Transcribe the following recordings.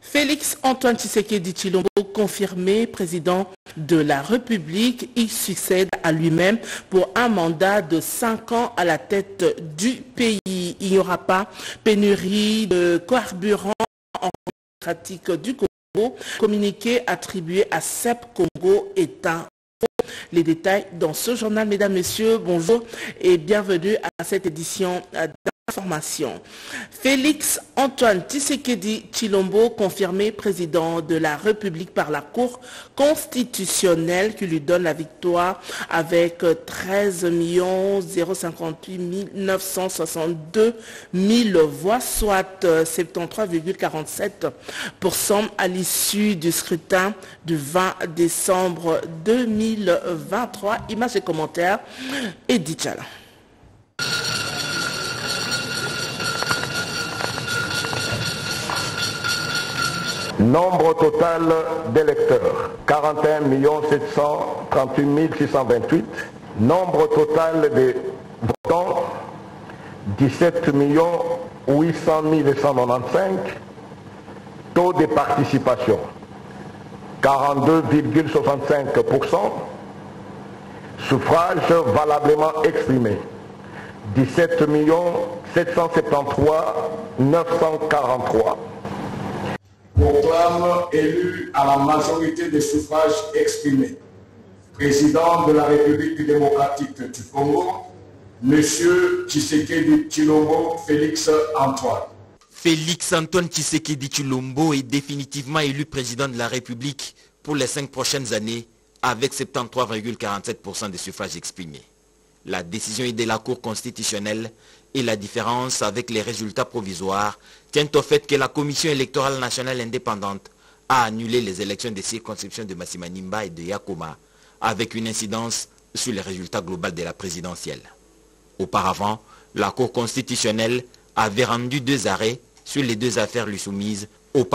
Félix Antoine Tshisekedi Tshilombo, confirmé président de la République, il succède à lui-même pour un mandat de 5 ans à la tête du pays. Il n'y aura pas pénurie de carburant en démocratique du Congo. Communiqué attribué à CEP Congo est un faux. Les détails dans ce journal. Mesdames, Messieurs, bonjour et bienvenue à cette édition d'information. Félix Antoine Tshisekedi Tshilombo, confirmé président de la République par la Cour constitutionnelle qui lui donne la victoire avec 13 058 962 000 voix, soit 73,47% à l'issue du scrutin du 20 décembre 2023. Images et commentaires, Edith Chala. Nombre total d'électeurs, 41 738 628. Nombre total de votants, 17 800 195. Taux de participation, 42,65%. Suffrage valablement exprimé, 17 773 943. Proclame élu à la majorité des suffrages exprimés président de la République démocratique du Congo, M. Tshisekedi Tshilombo Félix Antoine. Félix Antoine Tshisekedi Tshilombo est définitivement élu président de la République pour les 5 prochaines années avec 73,47% des suffrages exprimés. La décision est de la Cour constitutionnelle et la différence avec les résultats provisoires tient au fait que la Commission électorale nationale indépendante a annulé les élections des circonscriptions de Massimanimba et de Yakoma avec une incidence sur les résultats globaux de la présidentielle. Auparavant, la Cour constitutionnelle avait rendu 2 arrêts sur les 2 affaires lui soumises.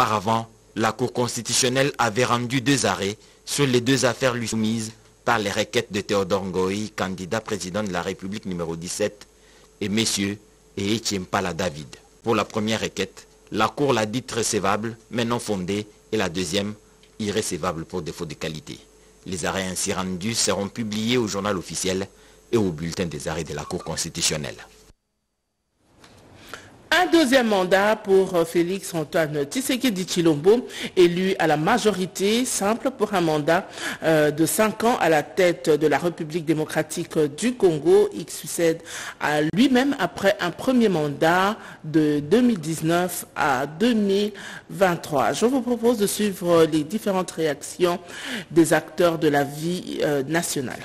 Par les requêtes de Théodore Ngoï, candidat président de la République numéro 17, et messieurs et Etiempala David. Pour la première requête, la Cour l'a dite recevable, mais non fondée, et la deuxième, irrecevable pour défaut de qualité. Les arrêts ainsi rendus seront publiés au journal officiel et au bulletin des arrêts de la Cour constitutionnelle. Un deuxième mandat pour Félix Antoine Tshisekedi Tshilombo, élu à la majorité simple pour un mandat de 5 ans à la tête de la République démocratique du Congo. Il succède à lui-même après un premier mandat de 2019 à 2023. Je vous propose de suivre les différentes réactions des acteurs de la vie nationale.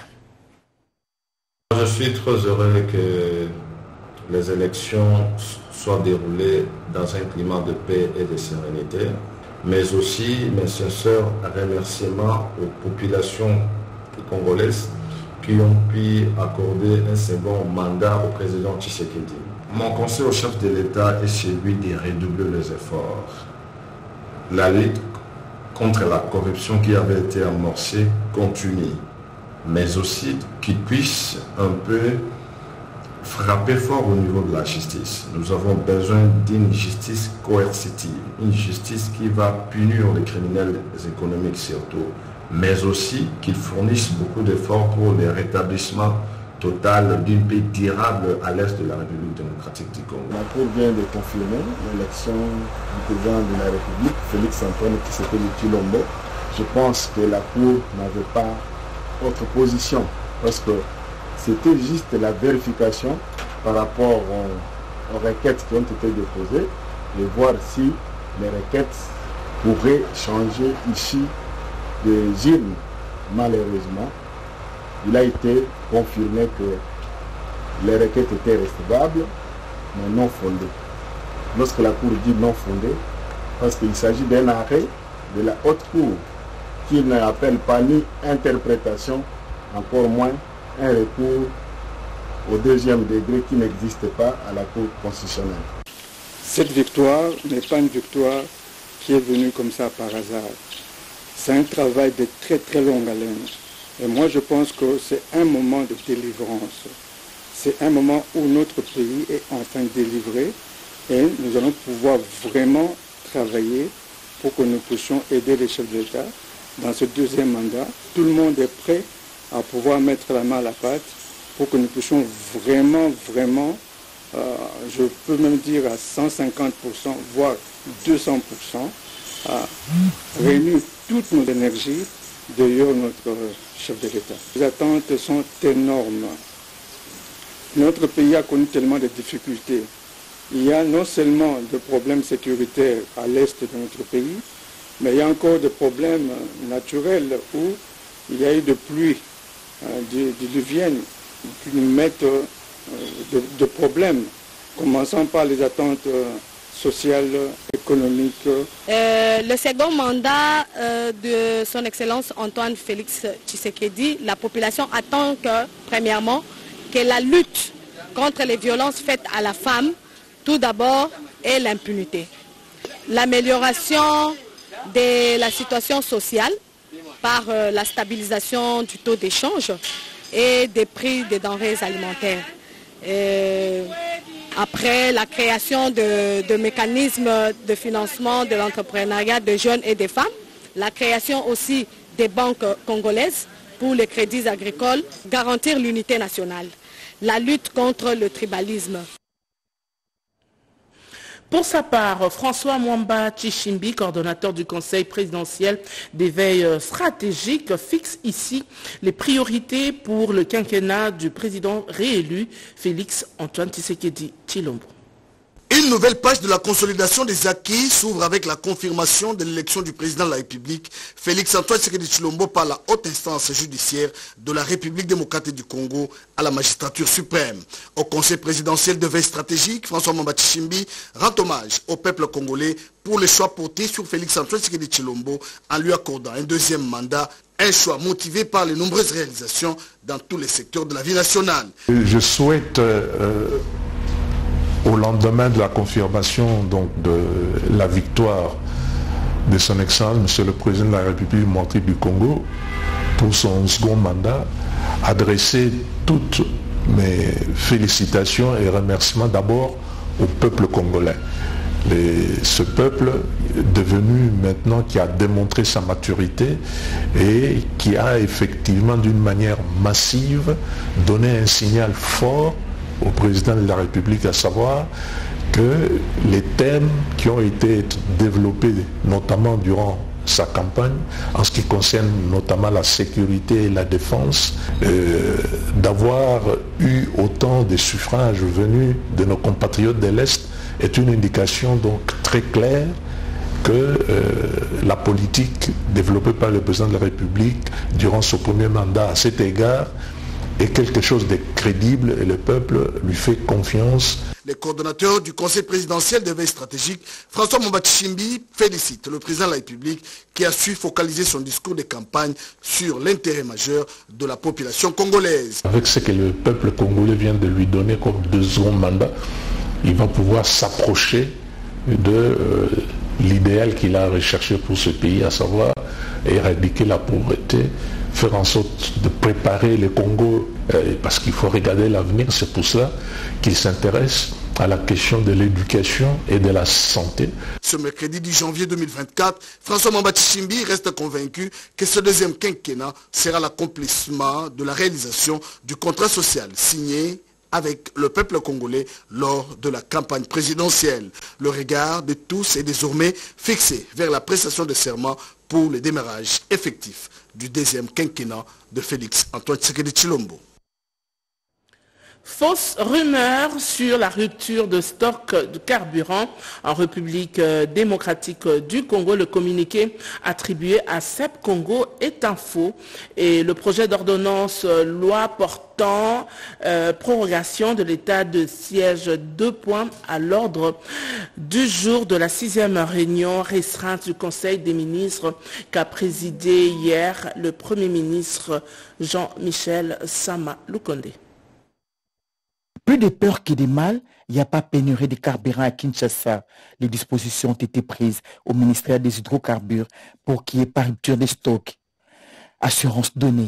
Je suis très heureux que les élections soient déroulées dans un climat de paix et de sérénité, mais aussi mes sincères remerciements aux populations congolaises qui ont pu accorder un second mandat au président Tshisekedi. Mon conseil au chef de l'État est celui de redoubler les efforts. La lutte contre la corruption qui avait été amorcée continue, mais aussi qu'il puisse un peu frapper fort au niveau de la justice. Nous avons besoin d'une justice coercitive, une justice qui va punir les criminels économiques surtout, mais aussi qu'ils fournissent beaucoup d'efforts pour le rétablissement total d'une paix durable à l'est de la République démocratique du Congo. La Cour vient de confirmer l'élection du président de la République, Félix Antoine Tshisekedi Tshilombo. Je pense que la Cour n'avait pas autre position parce que c'était juste la vérification par rapport aux requêtes qui ont été déposées et voir si les requêtes pourraient changer ici des urnes. Malheureusement, il a été confirmé que les requêtes étaient recevables, mais non fondées. Lorsque la Cour dit non fondée, parce qu'il s'agit d'un arrêt de la haute Cour qui n'appelle pas ni interprétation, encore moins un recours au deuxième degré qui n'existe pas à la Cour constitutionnelle. Cette victoire n'est pas une victoire qui est venue comme ça par hasard. C'est un travail de très très longue haleine. Et moi je pense que c'est un moment de délivrance. C'est un moment où notre pays est enfin délivré et nous allons pouvoir vraiment travailler pour que nous puissions aider les chefs d'État dans ce deuxième mandat. Tout le monde est prêt à pouvoir mettre la main à la pâte pour que nous puissions vraiment, je peux même dire à 150%, voire 200%, réunir toutes nos énergies derrière notre chef de l'État. Les attentes sont énormes. Notre pays a connu tellement de difficultés. Il y a non seulement des problèmes sécuritaires à l'est de notre pays, mais il y a encore des problèmes naturels où il y a eu des pluies diluviennes qui nous mettent de problèmes, commençant par les attentes sociales, économiques. Le second mandat de son Excellence Antoine Félix Tshisekedi, la population attend premièrement, que la lutte contre les violences faites à la femme, tout d'abord, est l'impunité. L'amélioration de la situation sociale par la stabilisation du taux d'échange et des prix des denrées alimentaires. Après la création de mécanismes de financement de l'entrepreneuriat des jeunes et des femmes, la création aussi des banques congolaises pour les crédits agricoles, garantir l'unité nationale, la lutte contre le tribalisme. Pour sa part, François Mwamba Tshishimbi, coordonnateur du Conseil présidentiel d'éveil stratégique, fixe ici les priorités pour le quinquennat du président réélu Félix Antoine Tshisekedi Tshilombo. Une nouvelle page de la consolidation des acquis s'ouvre avec la confirmation de l'élection du président de la République, Félix Antoine Tshisekedi Tshilombo, par la haute instance judiciaire de la République démocratique du Congo à la magistrature suprême. Au Conseil présidentiel de veille stratégique, François Mwamba Tshishimbi rend hommage au peuple congolais pour le choix porté sur Félix Antoine Tshisekedi Tshilombo en lui accordant un deuxième mandat, un choix motivé par les nombreuses réalisations dans tous les secteurs de la vie nationale. Je souhaite au lendemain de la confirmation donc, de la victoire de son Excellence, Monsieur le Président de la République démocratique du Congo, pour son second mandat, adresser toutes mes félicitations et remerciements d'abord au peuple congolais. Ce peuple devenu maintenant qui a démontré sa maturité et qui a effectivement d'une manière massive donné un signal fort au président de la République, à savoir que les thèmes qui ont été développés notamment durant sa campagne, en ce qui concerne notamment la sécurité et la défense, d'avoir eu autant de suffrages venus de nos compatriotes de l'Est est une indication donc très claire que la politique développée par le président de la République durant son premier mandat à cet égard est quelque chose de crédible et le peuple lui fait confiance. Le coordonnateur du Conseil présidentiel de veille stratégique, François Mwamba Tshishimbi, félicite le président de la République qui a su focaliser son discours de campagne sur l'intérêt majeur de la population congolaise. Avec ce que le peuple congolais vient de lui donner comme deuxième mandat, il va pouvoir s'approcher de l'idéal qu'il a recherché pour ce pays, à savoir éradiquer la pauvreté, faire en sorte de préparer le Congo, parce qu'il faut regarder l'avenir, c'est pour cela qu'il s'intéresse à la question de l'éducation et de la santé. Ce mercredi 10 janvier 2024, François Mwamba Tshishimbi reste convaincu que ce deuxième quinquennat sera l'accomplissement de la réalisation du contrat social signé avec le peuple congolais lors de la campagne présidentielle. Le regard de tous est désormais fixé vers la prestation de serment pour le démarrage effectif du deuxième quinquennat de Félix Antoine Tshisekedi Tshilombo. Fausse rumeur sur la rupture de stock de carburant en République démocratique du Congo. Le communiqué attribué à CEP Congo est un faux et le projet d'ordonnance loi portant prorogation de l'état de siège 2 points à l'ordre du jour de la 6e réunion restreinte du Conseil des ministres qu'a présidé hier le Premier ministre Jean-Michel Sama Lukonde. Plus de peur que de mal, il n'y a pas pénurie de carburant à Kinshasa. Les dispositions ont été prises au ministère des hydrocarbures pour qu'il n'y ait pas rupture de stock. Assurance donnée par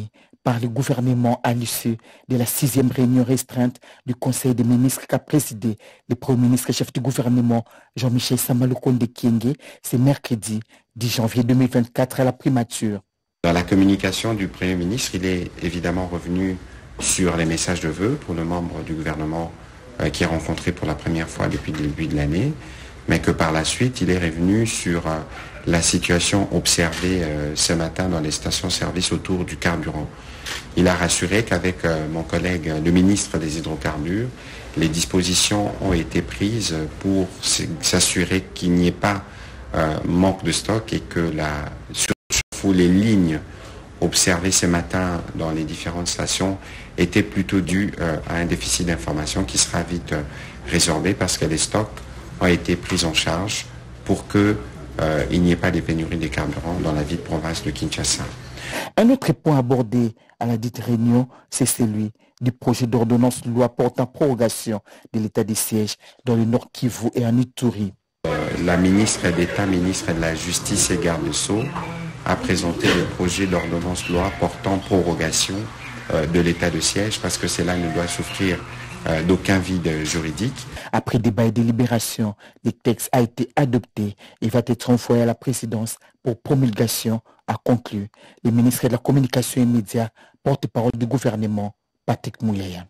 par le gouvernement à l'issue de la 6e réunion restreinte du Conseil des ministres qu'a présidé le Premier ministre et chef du gouvernement Jean-Michel Samalukonde Kyenge ce mercredi 10 janvier 2024 à la primature. Dans la communication du Premier ministre, il est évidemment revenu sur les messages de vœux pour le membre du gouvernement qui est rencontré pour la première fois depuis le début de l'année, mais que par la suite, il est revenu sur la situation observée ce matin dans les stations-service autour du carburant. Il a rassuré qu'avec mon collègue, le ministre des Hydrocarbures, les dispositions ont été prises pour s'assurer qu'il n'y ait pas manque de stock et que surtout les lignes observées ce matin dans les différentes stations étaient plutôt dues à un déficit d'information qui sera vite résorbé parce que les stocks ont été pris en charge pour qu'il n'y ait pas de pénurie de carburant dans la ville province de Kinshasa. Un autre point abordé à la dite réunion, c'est celui du projet d'ordonnance loi portant prorogation de l'état de siège dans le Nord Kivu et en Ituri. La ministre d'État, ministre de la Justice et garde des Sceaux a présenté le projet d'ordonnance loi portant prorogation de l'état de siège parce que cela ne doit souffrir d'aucun vide juridique. Après débat et délibération, le texte a été adopté et va être envoyé à la présidence pour promulgation, a conclu le ministre de la Communication et Médias, porte-parole du gouvernement, Patrick Mouyaya.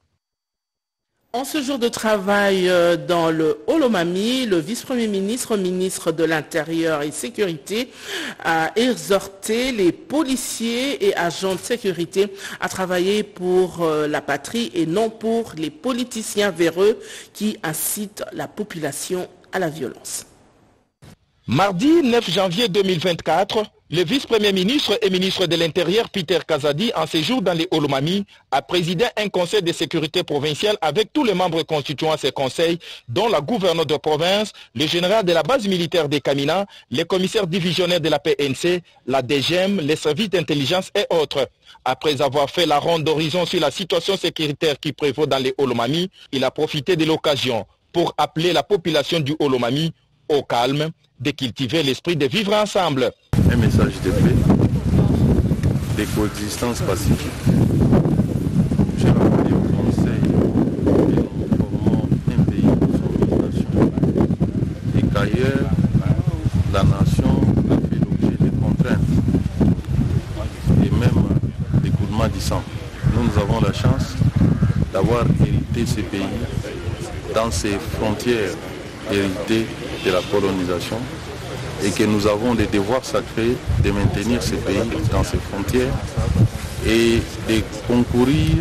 En ce jour de travail dans le Holomami, le vice-premier ministre, ministre de l'Intérieur et Sécurité, a exhorté les policiers et agents de sécurité à travailler pour la patrie et non pour les politiciens véreux qui incitent la population à la violence. Mardi 9 janvier 2024, le vice-premier ministre et ministre de l'Intérieur Peter Kazadi, en séjour dans les Holomami, a présidé un conseil de sécurité provinciale avec tous les membres constituant ces conseils, dont la gouverneure de province, le général de la base militaire des Kamina, les commissaires divisionnaires de la PNC, la DGM, les services d'intelligence et autres. Après avoir fait la ronde d'horizon sur la situation sécuritaire qui prévaut dans les Holomami, il a profité de l'occasion pour appeler la population du Holomami au calme, de cultiver l'esprit de vivre ensemble. Un message de paix, de coexistence pacifique. J'ai rappelé au Conseil que nous formons un pays pour son nation et qu'ailleurs, la nation a fait l'objet de contraintes et même d'écoulements du sang. Nous avons la chance d'avoir hérité ce pays dans ses frontières héritées de la colonisation et que nous avons le devoir sacré de maintenir ce pays dans ses frontières et de concourir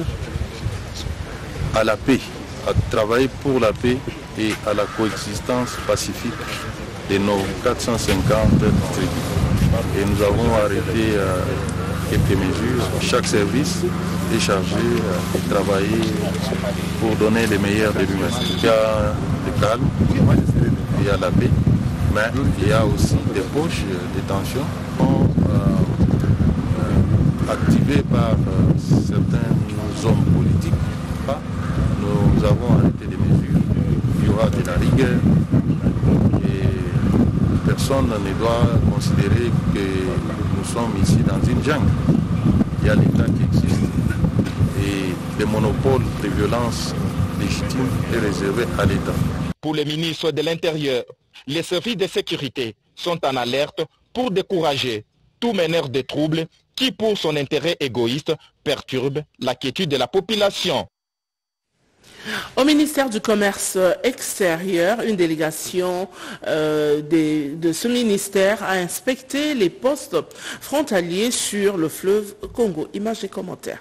à la paix, à travailler pour la paix et à la coexistence pacifique de nos 450 tribus. Et nous avons arrêté quelques mesures. Chaque service est chargé de travailler pour donner les meilleurs de lui-même. Il y a le calme, il y a la paix, mais il y a aussi des poches de tension activées par certains hommes politiques. Nous avons arrêté des mesures. Il y aura de la rigueur et personne ne doit considérer que nous sommes ici dans une jungle. Il y a l'État qui existe et le monopole de violence légitime est réservé à l'État. Pour le ministre de l'Intérieur, les services de sécurité sont en alerte pour décourager tout meneur de troubles qui, pour son intérêt égoïste, perturbe la quiétude de la population. Au ministère du Commerce extérieur, une délégation de ce ministère a inspecté les postes frontaliers sur le fleuve Congo. Images et commentaires.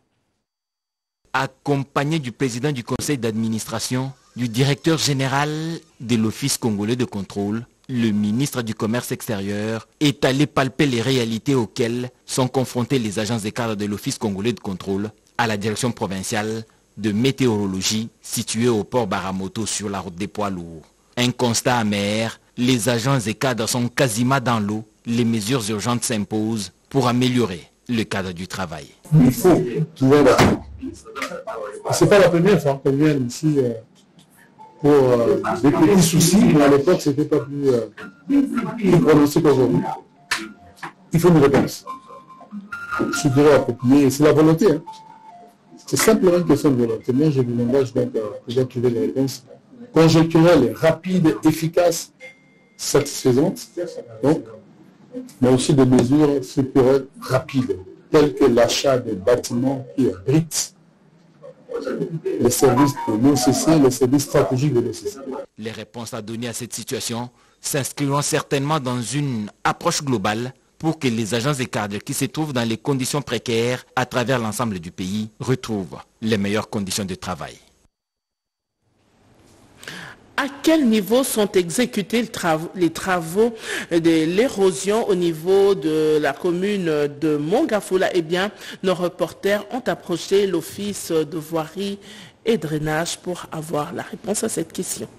Accompagné du président du conseil d'administration, du directeur général de l'Office congolais de contrôle, le ministre du Commerce extérieur est allé palper les réalités auxquelles sont confrontés les agents et cadres de l'Office congolais de contrôle à la direction provinciale de météorologie située au port Baramoto sur la route des poids lourds. Un constat amer, les agents et cadres sont quasiment dans l'eau, les mesures urgentes s'imposent pour améliorer le cadre du travail. Il faut trouver la... Ce n'est pas la première fois qu'on vient ici pour des petits soucis, mais à l'époque, ce n'était pas plus prononcé qu'aujourd'hui. Il faut une réponse. suffirait à populer. C'est la volonté. Hein. C'est simplement une question de volonté. Moi, je vous engage donc à pouvoir trouver des réponses conjoncturelles, rapides, efficaces, satisfaisantes, donc, mais aussi des mesures structurelles rapides, telles que l'achat des bâtiments qui abritent les services de l'OCC, les services stratégiques de l'OCC. Les réponses à donner à cette situation s'inscriront certainement dans une approche globale pour que les agents et cadres qui se trouvent dans les conditions précaires à travers l'ensemble du pays retrouvent les meilleures conditions de travail. À quel niveau sont exécutés les travaux de l'érosion au niveau de la commune de Mongafula? Eh bien, nos reporters ont approché l'office de voirie et drainage pour avoir la réponse à cette question.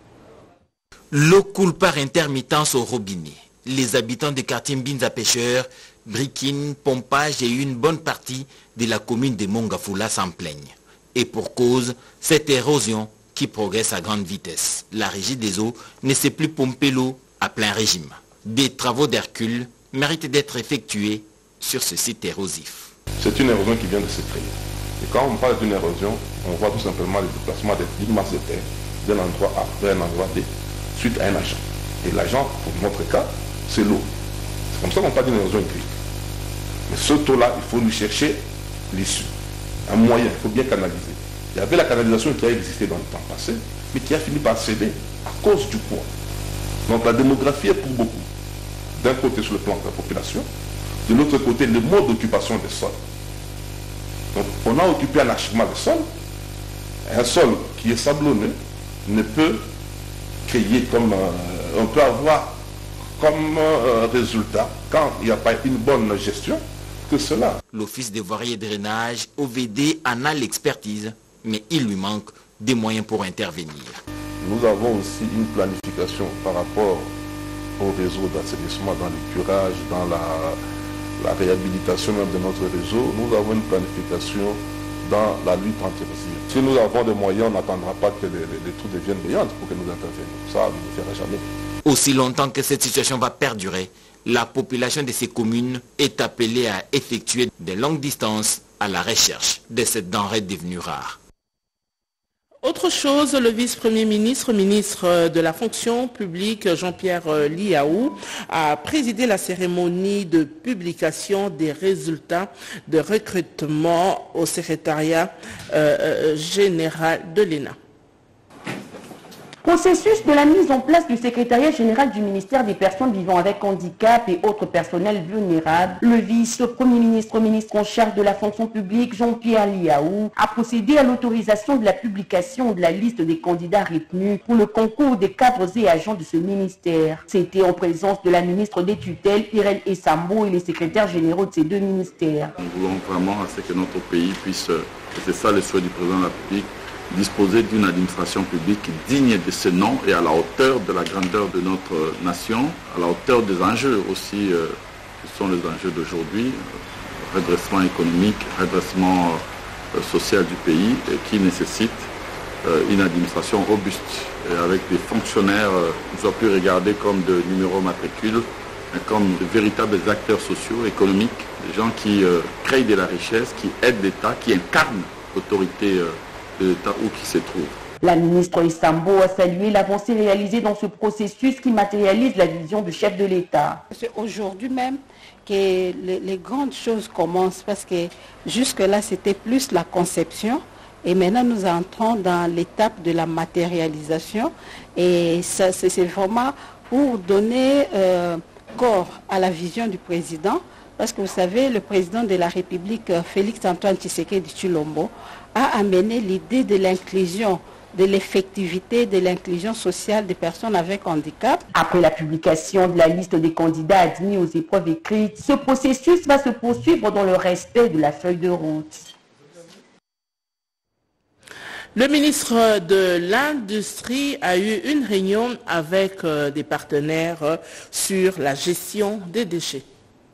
L'eau coule par intermittence au robinet. Les habitants des quartiers Mbinza Pêcheurs, Brikine, Pompage et une bonne partie de la commune de Mongafula s'en plaignent. Et pour cause, cette érosion qui progresse à grande vitesse. La régie des eaux ne sait plus pomper l'eau à plein régime. Des travaux d'Hercule méritent d'être effectués sur ce site érosif. C'est une érosion qui vient de se créer. Et quand on parle d'une érosion, on voit tout simplement le déplacement d'une masse de terre d'un endroit A vers un endroit B suite à un agent. Et l'agent, pour notre cas, c'est l'eau. C'est comme ça qu'on parle d'une érosion hydrique. Mais ce taux-là, il faut lui chercher l'issue. Un moyen, il faut bien canaliser. Il y avait la canalisation qui a existé dans le temps passé, mais qui a fini par céder à cause du poids. Donc la démographie est pour beaucoup. D'un côté sur le plan de la population, de l'autre côté le mode d'occupation des sols. Donc on a occupé un archivement des sols. Un sol qui est sablonneux ne peut créer comme on peut avoir comme résultat, quand il n'y a pas une bonne gestion, que cela. L'Office des voiries et drainage, OVD, en a l'expertise, mais il lui manque des moyens pour intervenir. Nous avons aussi une planification par rapport au réseau d'assainissement dans les curages, dans la réhabilitation même de notre réseau. Nous avons une planification dans la lutte anti-érosive. Si nous avons des moyens, on n'attendra pas que les trous deviennent brillants pour que nous intervenions. Ça, on ne le fera jamais. Aussi longtemps que cette situation va perdurer, la population de ces communes est appelée à effectuer de longues distances à la recherche de cette denrée devenue rare. Autre chose, le vice-premier ministre, ministre de la fonction publique, Jean-Pierre Liaou, a présidé la cérémonie de publication des résultats de recrutement au secrétariat général de l'ENA. Processus de la mise en place du secrétariat général du ministère des personnes vivant avec handicap et autres personnels vulnérables, le vice-premier ministre en charge de la fonction publique, Jean-Pierre Liaou, a procédé à l'autorisation de la publication de la liste des candidats retenus pour le concours des cadres et agents de ce ministère. C'était en présence de la ministre des tutelles, Irène Essambo, et les secrétaires généraux de ces deux ministères. Nous voulons vraiment que notre pays puisse, et c'est ça le souhait du président de la République, disposer d'une administration publique digne de ce nom et à la hauteur de la grandeur de notre nation, à la hauteur des enjeux aussi qui sont les enjeux d'aujourd'hui, redressement économique, redressement social du pays, et qui nécessite une administration robuste et avec des fonctionnaires ne soient plus regardés comme de numéros matricules, mais comme de véritables acteurs sociaux, économiques, des gens qui créent de la richesse, qui aident l'État, qui incarnent l'autorité de l'État où qui se trouve. La ministre Essambo a salué l'avancée réalisée dans ce processus qui matérialise la vision du chef de l'État. C'est aujourd'hui même que les grandes choses commencent parce que jusque-là c'était plus la conception et maintenant nous entrons dans l'étape de la matérialisation et c'est vraiment pour donner corps à la vision du président. Parce que vous savez, le président de la République, Félix Antoine Tshisekedi Tshilombo, a amené l'idée de l'inclusion, de l'effectivité, de l'inclusion sociale des personnes avec handicap. Après la publication de la liste des candidats admis aux épreuves écrites, ce processus va se poursuivre dans le respect de la feuille de route. Le ministre de l'Industrie a eu une réunion avec des partenaires sur la gestion des déchets.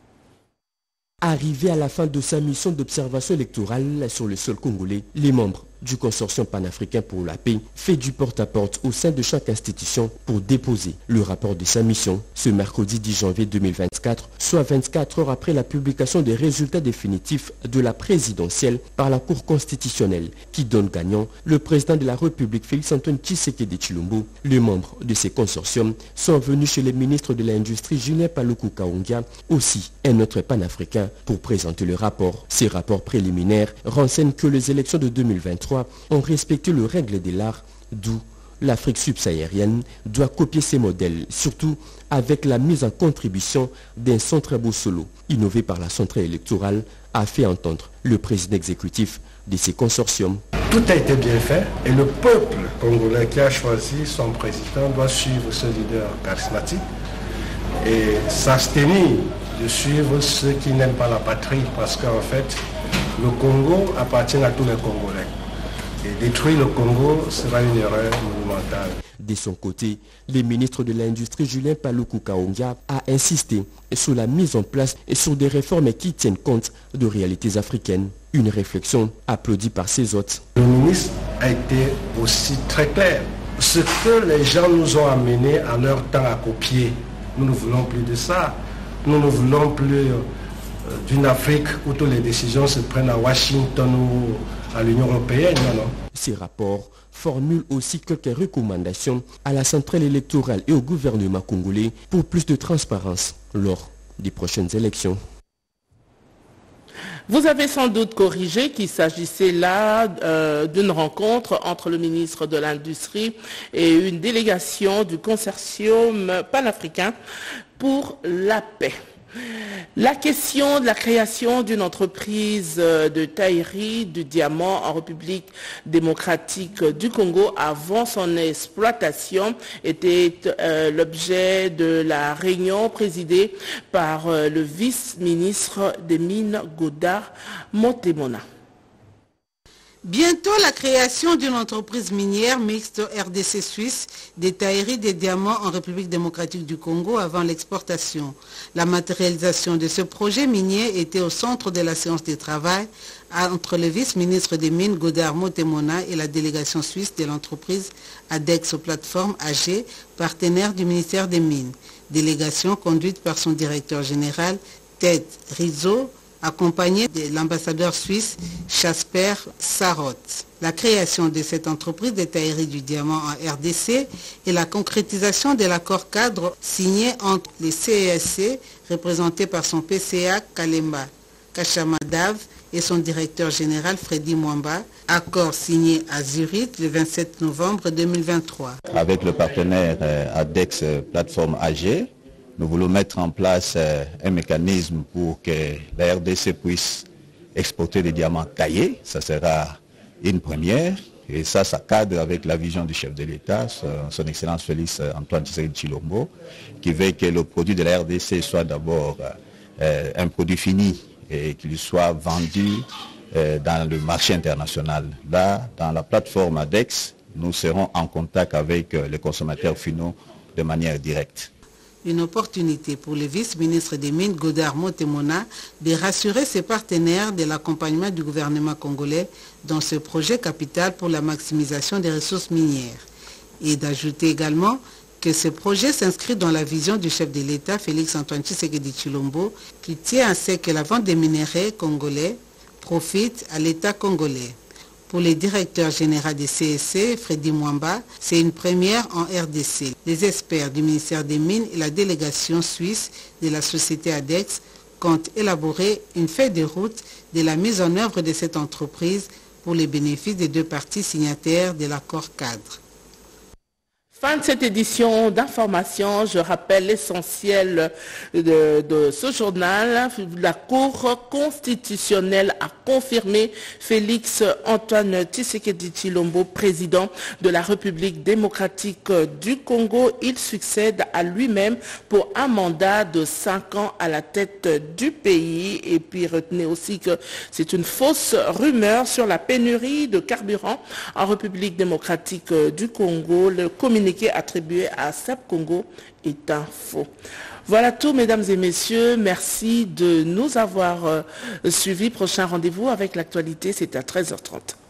Arrivé à la fin de sa mission d'observation électorale sur le sol congolais, les membres du consortium panafricain pour la paix fait du porte-à-porte au sein de chaque institution pour déposer le rapport de sa mission ce mercredi 10 janvier 2024, soit 24 heures après la publication des résultats définitifs de la présidentielle par la Cour constitutionnelle qui donne gagnant le président de la République Félix-Antoine Tshisekedi Tshilombo. Les membres de ces consortiums sont venus chez le ministre de l'Industrie Julien Paluku Kahongya, aussi un autre panafricain, pour présenter le rapport. Ces rapports préliminaires renseignent que les élections de 2023 ont respecté le règle de l'art, d'où l'Afrique subsaharienne doit copier ces modèles, surtout avec la mise en contribution d'un centre Bosolo, innové par la centrale électorale, a fait entendre le président exécutif de ces consortiums. Tout a été bien fait et le peuple congolais qui a choisi son président doit suivre ce leader charismatique et s'abstenir de suivre ceux qui n'aiment pas la patrie, parce qu'en fait, le Congo appartient à tous les Congolais. Et détruire le Congo sera une erreur monumentale. De son côté, le ministre de l'Industrie Julien Paluku Kahongya a insisté sur la mise en place et sur des réformes qui tiennent compte de réalités africaines. Une réflexion applaudie par ses hôtes. Le ministre a été aussi très clair. Ce que les gens nous ont amené en leur temps à copier, nous ne voulons plus de ça. Nous ne voulons plus d'une Afrique où toutes les décisions se prennent à Washington ou à l'Union européenne. Non, non. Ces rapports formulent aussi quelques recommandations à la centrale électorale et au gouvernement congolais pour plus de transparence lors des prochaines élections. Vous avez sans doute corrigé qu'il s'agissait là d'une rencontre entre le ministre de l'Industrie et une délégation du consortium panafricain pour la paix. La question de la création d'une entreprise de taillerie du diamant en République démocratique du Congo avant son exploitation était l'objet de la réunion présidée par le vice-ministre des Mines Godard Montemona. Bientôt la création d'une entreprise minière mixte RDC-Suisse des tailleries des diamants en République démocratique du Congo avant l'exportation. La matérialisation de ce projet minier était au centre de la séance de travail entre le vice-ministre des Mines Godard Montemona et la délégation suisse de l'entreprise ADEX Plateforme AG, partenaire du ministère des Mines. Délégation conduite par son directeur général Ted Rizzo, accompagné de l'ambassadeur suisse Jasper Sarotte. La création de cette entreprise de taillerie du diamant en RDC et la concrétisation de l'accord cadre signé entre les CESC, représenté par son PCA Kalemba Kachamadav et son directeur général Freddy Mwamba, accord signé à Zurich le 27 novembre 2023. Avec le partenaire ADEX Plateforme AG, nous voulons mettre en place un mécanisme pour que la RDC puisse exporter des diamants taillés. Ça sera une première. Et ça cadre avec la vision du chef de l'État, son Excellence Félix Antoine Tshisekedi Tshilombo, qui veut que le produit de la RDC soit d'abord un produit fini et qu'il soit vendu dans le marché international. Là, dans la plateforme ADEX, nous serons en contact avec les consommateurs finaux de manière directe. Une opportunité pour le vice-ministre des Mines Godard Montemona de rassurer ses partenaires de l'accompagnement du gouvernement congolais dans ce projet capital pour la maximisation des ressources minières. Et d'ajouter également que ce projet s'inscrit dans la vision du chef de l'État Félix Antoine Tshisekedi Tshilombo qui tient à ce que la vente des minerais congolais profite à l'État congolais. Pour le directeur général des CSC, Freddy Mwamba, c'est une première en RDC. Les experts du ministère des Mines et la délégation suisse de la société ADEX comptent élaborer une feuille de route de la mise en œuvre de cette entreprise pour les bénéfices des deux parties signataires de l'accord cadre. Fin de cette édition d'information, je rappelle l'essentiel de ce journal. La Cour constitutionnelle a confirmé Félix Antoine Tshisekedi Tshilombo, président de la République démocratique du Congo. Il succède à lui-même pour un mandat de 5 ans à la tête du pays. Et puis retenez aussi que c'est une fausse rumeur sur la pénurie de carburant en République démocratique du Congo. Le communiqué attribué à SAP Congo est un faux. Voilà tout, mesdames et messieurs. Merci de nous avoir suivis. Prochain rendez-vous avec l'actualité, c'est à 13h30.